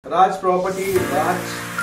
राज property, राज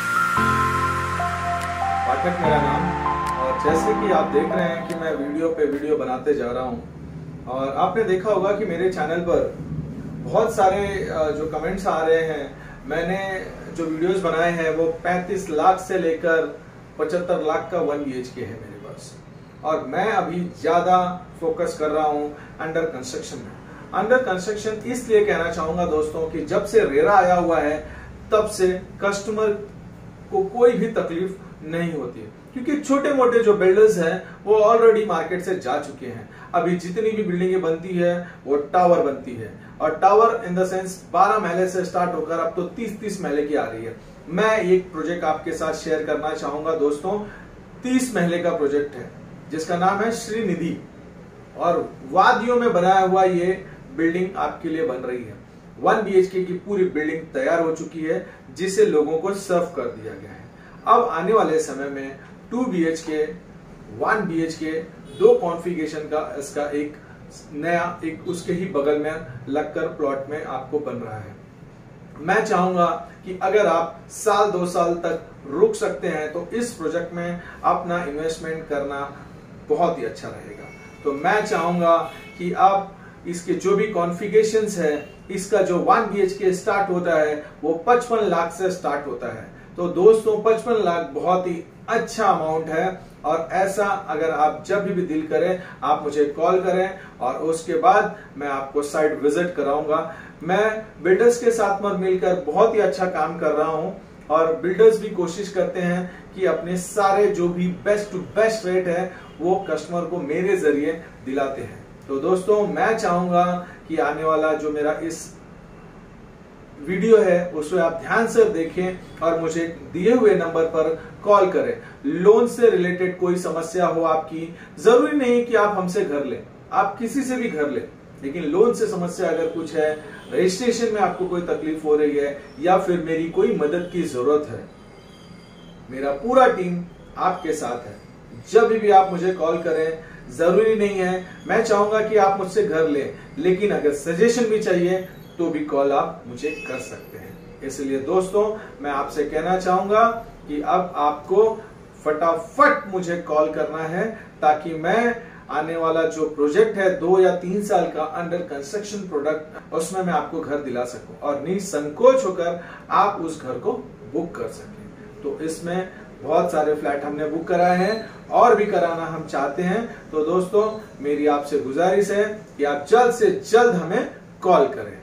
पाठक मेरा नाम। और जैसे कि आप देख रहे हैं कि मैं वीडियो पे वीडियो बनाते जा रहा हूं, और आपने देखा होगा कि मेरे चैनल पर बहुत सारे जो कमेंट्स आ रहे हैं। मैंने जो वीडियोस बनाए हैं वो 35 लाख से लेकर 75 लाख का 1 BHK है मेरे पास, और मैं अभी ज्यादा फोकस कर रहा हूं अंडर कंस्ट्रक्शन में। अंडर कंस्ट्रक्शन इसलिए कहना चाहूंगा दोस्तों कि जब से रेरा आया हुआ है तब से कस्टमर को कोई भी तकलीफ नहीं होती है, क्योंकि छोटे मोटे जो बिल्डर्स हैं वो ऑलरेडी मार्केट से जा चुके हैं। अभी जितनी भी बिल्डिंगें बनती है वो टावर बनती है, और टावर इन द सेंस 12 महले से स्टार्ट होकर अब तो 30-30 महले की आ रही है। मैं एक प्रोजेक्ट आपके साथ शेयर करना चाहूंगा दोस्तों। 30 महले का प्रोजेक्ट है जिसका नाम है श्रीनिधि, और वादियों में बनाया हुआ ये बिल्डिंग आपके लिए बन रही है। 1 BHK की पूरी बिल्डिंग तैयार हो चुकी है जिसे लोगों को सर्व कर दिया गया है। अब आने वाले समय में 2 BHK, 1 BHK, 2 कॉन्फ़िगरेशन का इसका एक नया एक उसके ही बगल में लगकर प्लॉट में आपको बन रहा है। मैं चाहूंगा कि अगर आप साल 2 साल तक रुक सकते हैं तो इस प्रोजेक्ट में अपना इन्वेस्टमेंट करना बहुत ही अच्छा रहेगा। तो मैं चाहूंगा कि आप इसके जो भी कॉन्फ़िगरेशंस है, इसका जो 1 BHK स्टार्ट होता है वो 55 लाख से स्टार्ट होता है। तो दोस्तों 55 लाख बहुत ही अच्छा अमाउंट है, और ऐसा अगर आप जब भी दिल करें आप मुझे कॉल करें, और उसके बाद मैं आपको साइट विजिट कराऊंगा। मैं बिल्डर्स के साथ मिलकर बहुत ही अच्छा काम कर रहा हूं, और बिल्डर्स भी कोशिश करते हैं कि अपने सारे जो भी बेस्ट टू बेस्ट रेट है वो कस्टमर को मेरे जरिए दिलाते हैं। तो दोस्तों मैं चाहूंगा कि आने वाला जो मेरा इस वीडियो है उसे आप ध्यान से देखें और मुझे दिए हुए नंबर पर कॉल करें। लोन से रिलेटेड कोई समस्या हो आपकी, जरूरी नहीं कि आप हमसे घर लें, आप किसी से भी घर लें, लेकिन लोन से समस्या अगर कुछ है, रजिस्ट्रेशन में आपको कोई तकलीफ हो रही है, या फिर मेरी कोई मदद की जरूरत है, मेरा पूरा टीम आपके साथ है। जब भी आप मुझे कॉल करें, जरूरी नहीं है मैं चाहूंगा कि आप मुझसे घर लें, लेकिन अगर सजेशन भी चाहिए तो भी कॉल आप मुझे कर सकते हैं। इसलिए दोस्तों मैं आपसे कहना चाहूंगा कि अब आपको फटाफट मुझे कॉल करना है, ताकि मैं आने वाला जो प्रोजेक्ट है 2 या 3 साल का अंडर कंस्ट्रक्शन प्रोडक्ट, उसमें मैं आपको घर दिला सकूं और निसंकोच होकर आप उस घर को बुक कर सकें। तो इसमें बहुत सारे फ्लैट हमने बुक कराए हैं, और भी कराना हम चाहते हैं। तो दोस्तों मेरी आपसे गुजारिश है कि आप जल्द से जल्द हमें कॉल करें।